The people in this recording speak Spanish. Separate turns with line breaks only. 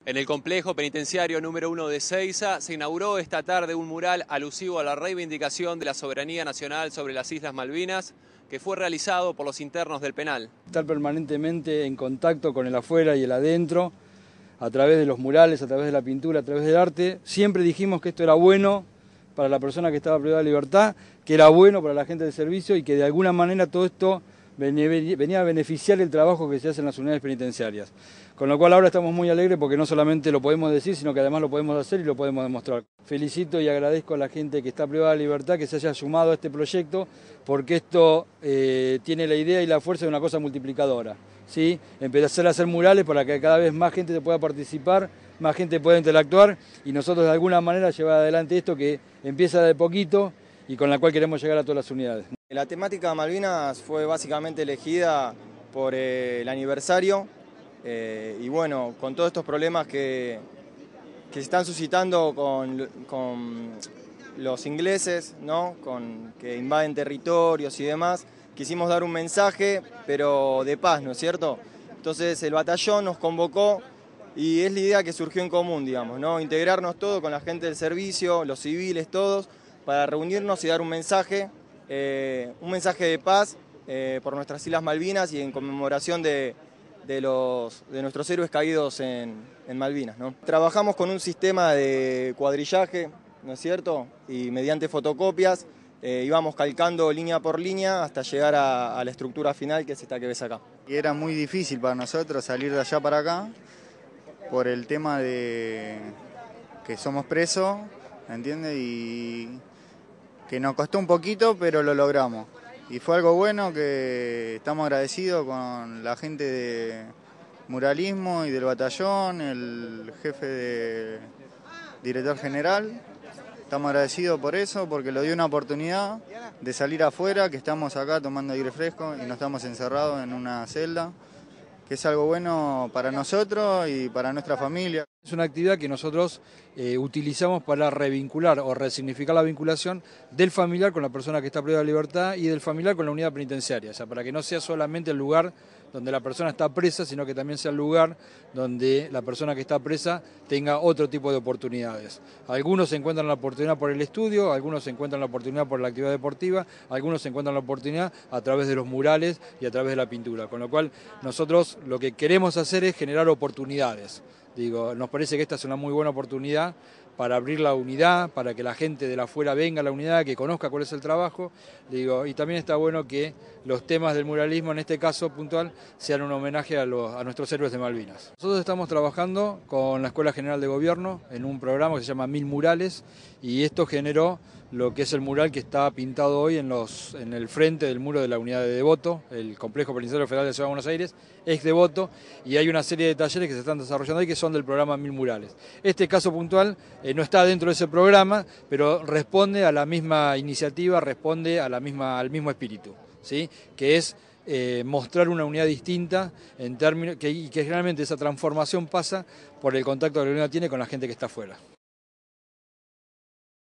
En el complejo penitenciario número 1 de Ezeiza se inauguró esta tarde un mural alusivo a la reivindicación de la soberanía nacional sobre las Islas Malvinas, que fue realizado por los internos del penal.
Estar permanentemente en contacto con el afuera y el adentro, a través de los murales, a través de la pintura, a través del arte. Siempre dijimos que esto era bueno para la persona que estaba privada de libertad, que era bueno para la gente del servicio y que de alguna manera todo esto venía a beneficiar el trabajo que se hace en las unidades penitenciarias. Con lo cual ahora estamos muy alegres porque no solamente lo podemos decir, sino que además lo podemos hacer y lo podemos demostrar. Felicito y agradezco a la gente que está privada de libertad que se haya sumado a este proyecto, porque esto tiene la idea y la fuerza de una cosa multiplicadora, ¿sí? Empezar a hacer murales para que cada vez más gente pueda participar, más gente pueda interactuar y nosotros de alguna manera llevar adelante esto que empieza de poquito y con la cual queremos llegar a todas las unidades.
La temática Malvinas fue básicamente elegida por el aniversario y bueno, con todos estos problemas que se están suscitando con los ingleses, ¿no? Que invaden territorios y demás, quisimos dar un mensaje, pero de paz, ¿no es cierto? Entonces el batallón nos convocó y es la idea que surgió en común, digamos, ¿no? Integrarnos todos con la gente del servicio, los civiles, todos, para reunirnos y dar un mensaje de paz por nuestras Islas Malvinas y en conmemoración de nuestros héroes caídos en Malvinas, ¿no? Trabajamos con un sistema de cuadrillaje, ¿no es cierto? Y mediante fotocopias íbamos calcando línea por línea hasta llegar a la estructura final, que es esta que ves acá.
Y era muy difícil para nosotros salir de allá para acá por el tema de que somos presos, ¿entiendes? Y que nos costó un poquito, pero lo logramos. Y fue algo bueno, que estamos agradecidos con la gente de muralismo y del batallón, el jefe de director general. Estamos agradecidos por eso, porque lo dio una oportunidad de salir afuera, que estamos acá tomando aire fresco y no estamos encerrados en una celda, que es algo bueno para nosotros y para nuestra familia.
Es una actividad que nosotros utilizamos para revincular o resignificar la vinculación del familiar con la persona que está privada de libertad y del familiar con la unidad penitenciaria, o sea, para que no sea solamente el lugar donde la persona está presa, sino que también sea el lugar donde la persona que está presa tenga otro tipo de oportunidades. Algunos se encuentran la oportunidad por el estudio, algunos se encuentran la oportunidad por la actividad deportiva, algunos se encuentran la oportunidad a través de los murales y a través de la pintura, con lo cual nosotros lo que queremos hacer es generar oportunidades. Digo, nos parece que esta es una muy buena oportunidad para abrir la unidad, para que la gente de la afuera venga a la unidad, que conozca cuál es el trabajo. Digo, y también está bueno que los temas del muralismo, en este caso puntual, sean un homenaje a nuestros héroes de Malvinas. Nosotros estamos trabajando con la Escuela General de Gobierno en un programa que se llama 1000 Murales, y esto generó lo que es el mural que está pintado hoy en el frente del muro de la unidad de Devoto, el Complejo Penitenciario Federal de Ciudad de Buenos Aires, ex Devoto, y hay una serie de talleres que se están desarrollando ahí que son del programa 1000 Murales. Este caso puntual no está dentro de ese programa, pero responde a la misma iniciativa, responde a al mismo espíritu, ¿sí? Que es mostrar una unidad distinta y que generalmente esa transformación pasa por el contacto que la unidad tiene con la gente que está afuera.